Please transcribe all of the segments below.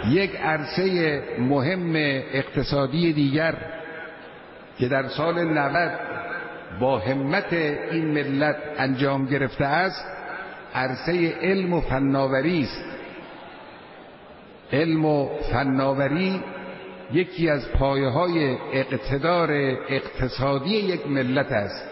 یک عرصه مهم اقتصادی دیگر که در سال 90 با همت این ملت انجام گرفته است عرصه علم و فناوری است. علم و فناوری یکی از پایه‌های اقتدار اقتصادی یک ملت است.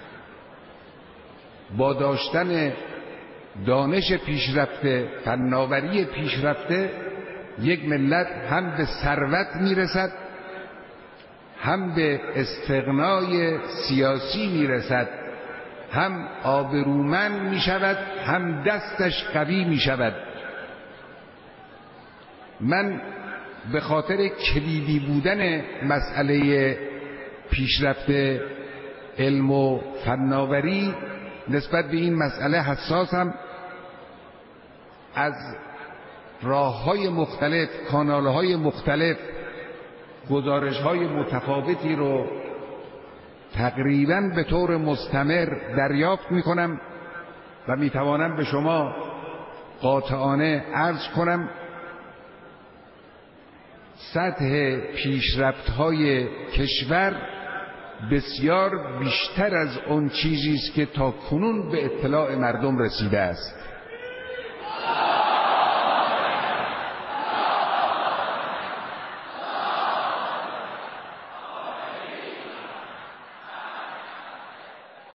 با داشتن دانش پیشرفته، فناوری پیشرفته، یک ملت هم به ثروت میرسد، هم به استغنای سیاسی میرسد، هم آبرومند میشود، هم دستش قوی میشود. من به خاطر کلیدی بودن مسئله پیشرفت علم و فناوری نسبت به این مسئله حساسم. از راه‌های مختلف، کانال‌های مختلف گزارش‌های متفاوتی رو تقریباً به طور مستمر دریافت می‌کنم و می‌توانم به شما قاطعانه عرض کنم سطح پیشرفت‌های کشور بسیار بیشتر از اون چیزی است که تا کنون به اطلاع مردم رسیده است.